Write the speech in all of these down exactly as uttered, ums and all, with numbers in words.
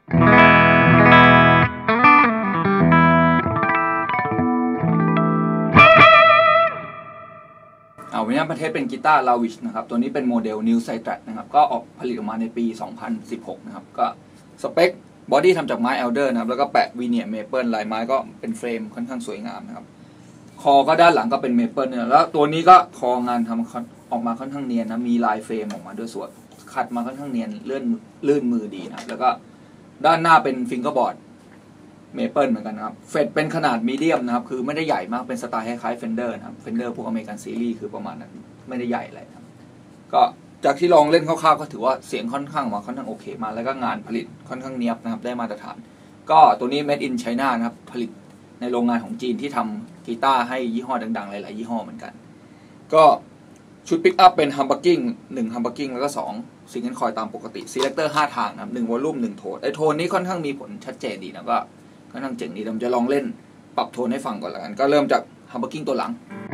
เอาวันนี้ประเทศเป็นกีตาร์ลาวิชนะครับตัวนี้เป็นโมเดล New Citrus นะครับก็ออกผลิตออกมาในปีสองพันสิบหกนะครับก็สเปคบอดี้ทำจากไม้เอลเดอร์นะครับแล้วก็แปะวีเนียร์เมเปิลลายไม้ก็เป็นเฟรมค่อนข้างสวยงามนะครับคอก็ด้านหลังก็เป็นเมเปิลเนี่ยแล้วตัวนี้ก็คองานทำออกมาค่อนข้างเนียนนะมีลายเฟรมออกมาด้วยสวยคัดมาค่อนข้างเนียนเลื่อนลื่นมือดีนะแล้วก็ด้านหน้าเป็นฟิงเกอร์บอร์ดเมเปิลเหมือนกันนะครับเฟดเป็นขนาดมีเดียมนะครับคือไม่ได้ใหญ่มากเป็นสไตล์คล้ายๆเฟนเดอร์นะครับเฟนเดอร์พวกอเมริกันซีรีส์คือประมาณนั้นไม่ได้ใหญ่อะไรครับก็จากที่ลองเล่นคร่าวๆก็ถือว่าเสียงค่อนข้างมาค่อนข้างโอเคมาแล้วก็งานผลิตค่อนข้างเนียบนะครับได้มาตรฐานก็ตัวนี้ made in China นะครับผลิตในโรงงานของจีนที่ทำกีตาร์ให้ยี่ห้อดังๆหลายๆยี่ห้อเหมือนกันก็ชุดปิกอัพเป็น humbucking หนึ่ง humbucking แล้วก็สองซิงเกิลคอยตามปกติ selector ห้าทางนะครับหนึ่งวอลลุ่มหนึ่งโทนไอโทนนี้ค่อนข้างมีผลชัดเจนดีนะก็ค่อนข้างเจ๋งดีผมจะลองเล่นปรับโทนให้ฟังก่อนแล้วกันก็เริ่มจาก humbucking ตัวหลัง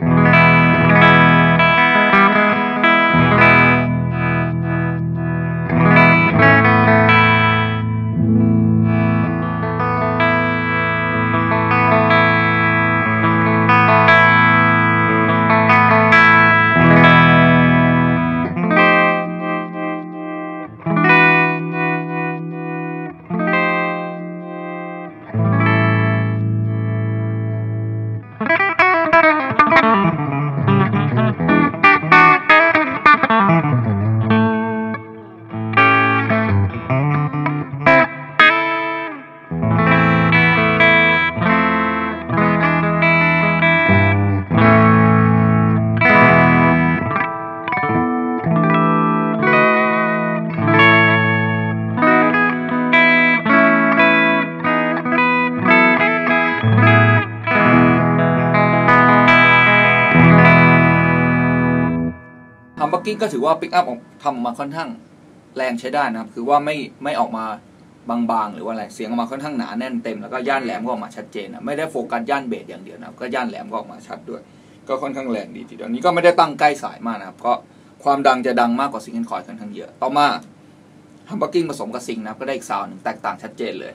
ฮัมบักกิ้งก็ถือว่าปิกอัพทำมาค่อนข้างแรงใช้ได้นะครับคือว่าไม่ไม่ออกมาบางๆหรือว่าอะไรเสียงออกมาค่อนข้างหนาแน่นเต็มแล้วก็ย่านแหลมก็ออกมาชัดเจนนะไม่ได้โฟกัสย่านเบสอย่างเดียวนะครับก็ย่านแหลมก็ออกมาชัดด้วยก็ค่อนข้างแรงดีทีเดียวนี้ก็ไม่ได้ตั้งใกล้สายมากนะครับก็ความดังจะดังมากกว่าซิงเกิลคอยค่อนข้างเยอะต่อมาฮัมบักกิ้งผสมกับซิงนะครับก็ได้อีกซาวด์หนึ่งแตกต่างชัดเจนเลย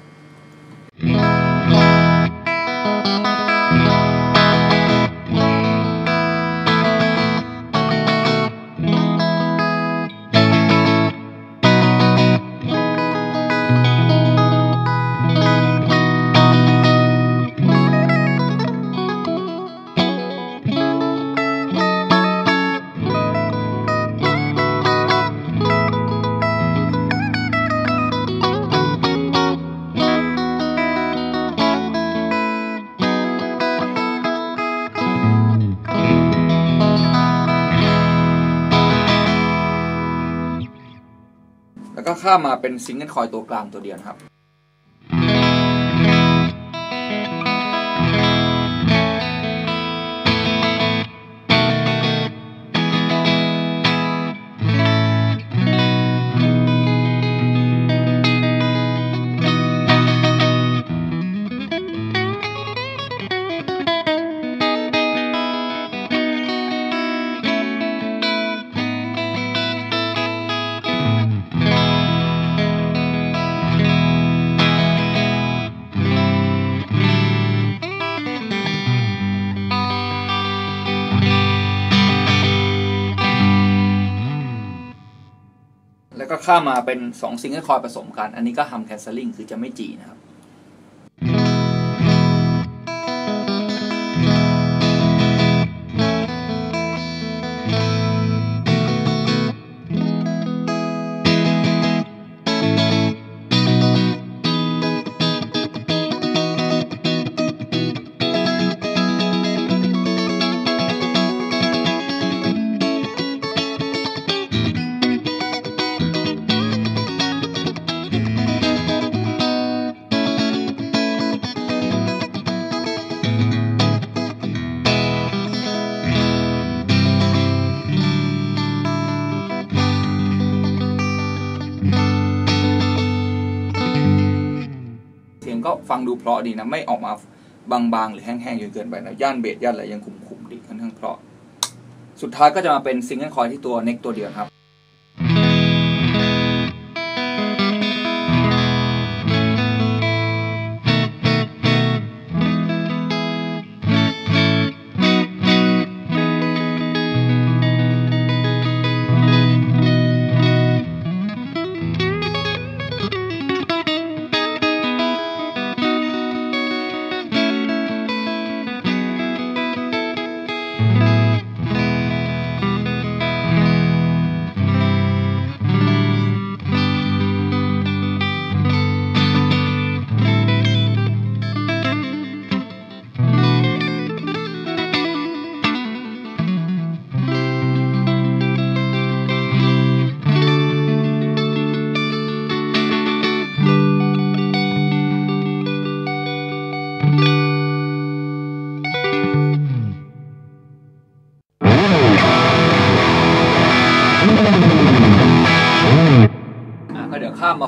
แล้วก็ข้ามมาเป็นซิงเกิลคอยตัวกลางตัวเดียวครับแล้วก็ข้ามมาเป็นสองซิงเกิลคอยผสมกันอันนี้ก็ฮัมแคนเซิลลิ่งคือจะไม่จีนะครับก็ฟังดูเพราะดีนะไม่ออกมาบางๆหรือแห้งๆจนเกินไปนะย่านเบสย่านอะไรยังคุมๆดีค่อนข้างเพราะสุดท้ายก็จะมาเป็นซิงเกิลคอยที่ตัวเน็กตัวเดียวครับ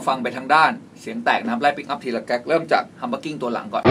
ฟังไปทางด้านเสียงแตกนะครับไล่ปิกอัพทีละแก๊กเริ่มจากฮัมบักกิ้งตัวหลังก่อน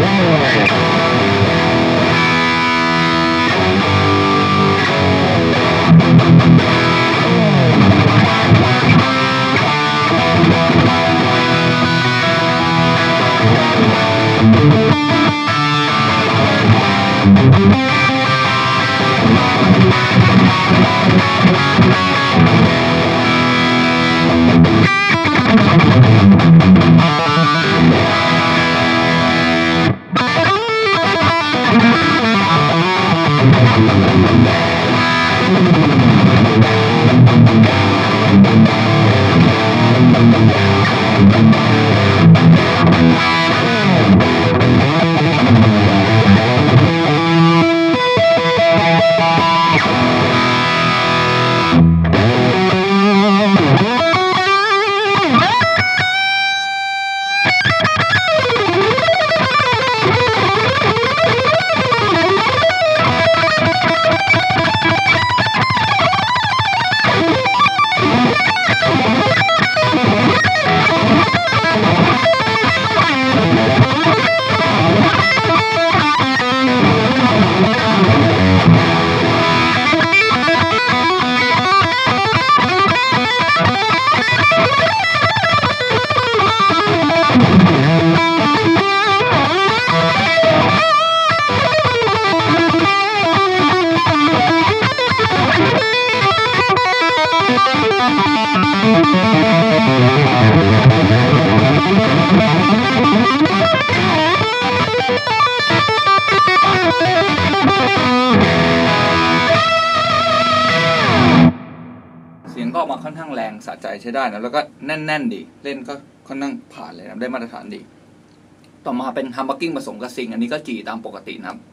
เสียงก็ออกมาค่อนข้างแรงสะใจใช้ได้นะแล้วก็แน่นๆดีเล่นก็ค่อนข้างผ่านเลยนะได้มาตรฐานดีต่อมาเป็นฮัมบักกิ้งผสมกับซิงอันนี้ก็จีตามปกตินะครับ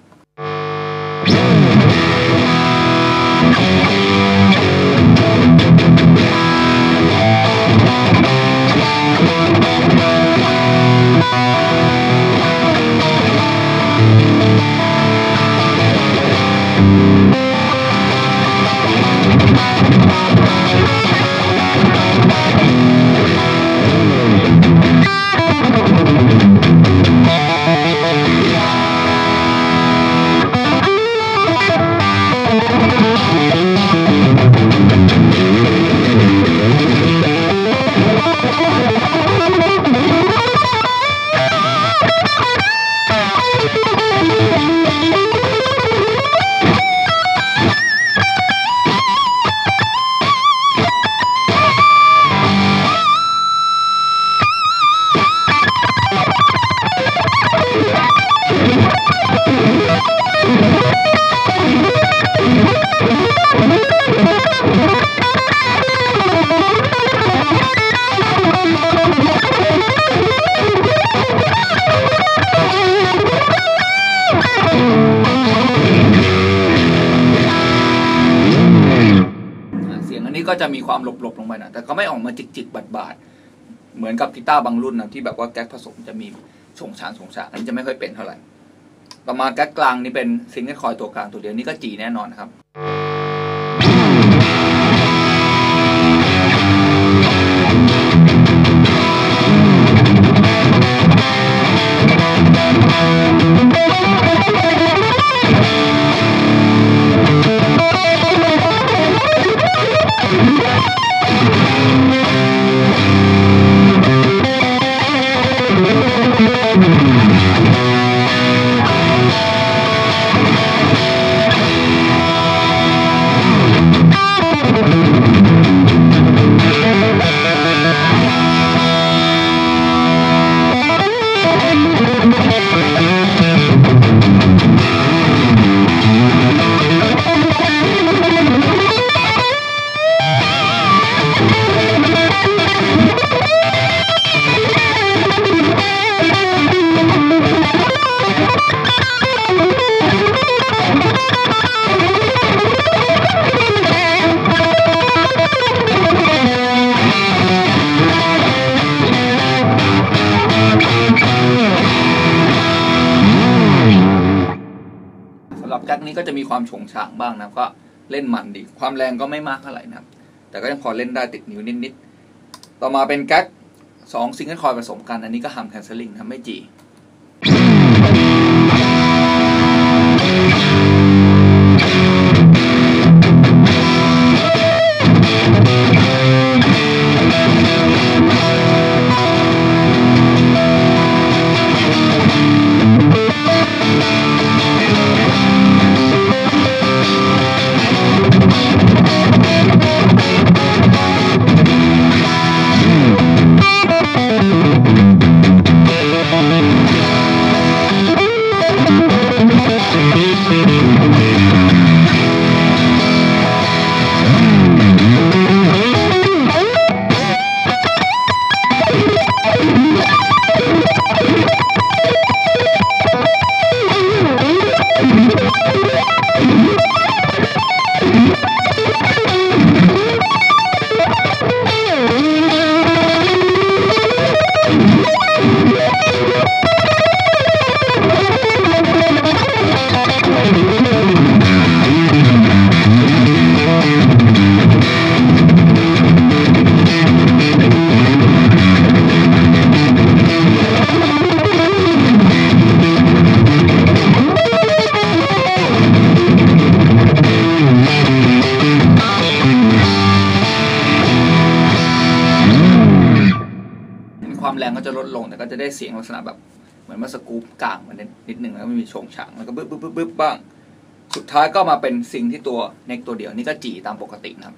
ก็จะมีความหลบๆลงไปนะแต่ก็ไม่ออกมาจิกๆบาดๆเหมือนกับกีตาร์บางรุ่นนะที่แบบว่าแก๊กผสมจะมีส่งฉางส่งฉางอันนี้จะไม่ค่อยเป็นเท่าไหร่ต่อมาแก๊กกลางนี่เป็นซิงเกิลคอยตัวกลางตัวเดียวนี่ก็จีแน่นอนครับแก๊กนี้ก็จะมีความโฉงฉางบ้างนะก็เล่นมันดีความแรงก็ไม่มากเท่าไหร่นะครับแต่ก็ยังพอเล่นได้ติดนิ้วนิดๆต่อมาเป็นแก๊กสองซิงเกิลคอยผสมกันอันนี้ก็ฮัมแคนเซิลลิ่งทำไม่จีความแรงก็จะลดลงแต่ก็จะได้เสียงลักษณะแบบเหมือนมาสกู๊ปกลางมันนิดหนึ่งแล้วก็มีโฉงฉางแล้วก็บึ๊บบึ๊บบึ๊บบึ๊บบ้างสุดท้ายก็มาเป็นซิงที่ตัวเน็กตัวเดียวนี่ก็จีตามปกตินะครับ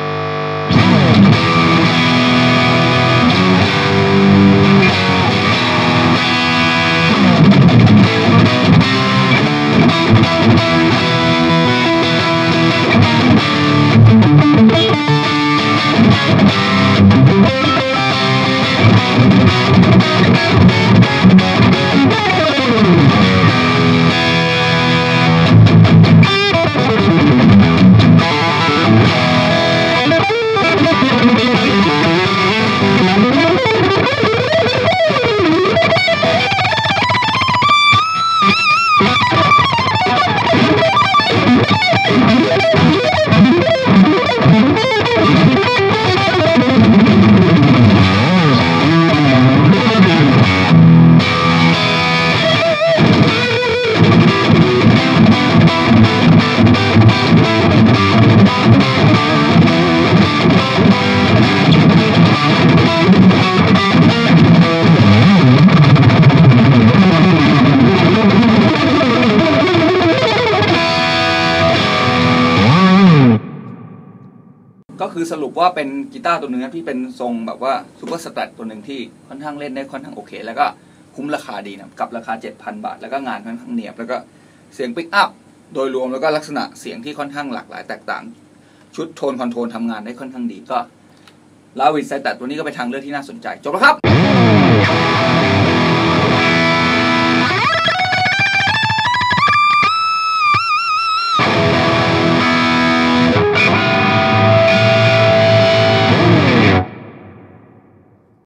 ก็คือสรุปว่าเป็นกีตาร์ตัวหนึ่งที่เป็นทรงแบบว่าซูเปอร์สแตทตัวหนึ่งที่ค่อนข้างเล่นได้ค่อนข้างโอเคแล้วก็คุ้มราคาดีนะกับราคา เจ็ดพัน บาทแล้วก็งานค่อนข้างเนียบแล้วก็เสียงปิกอัพโดยรวมแล้วก็ลักษณะเสียงที่ค่อนข้างหลากหลายแตกต่างชุดโทนคอนโทรลทำงานได้ค่อนข้างดีก็ลาวิชไซแตทตัวนี้ก็เป็นทางเลือกที่น่าสนใจจบแล้วครับ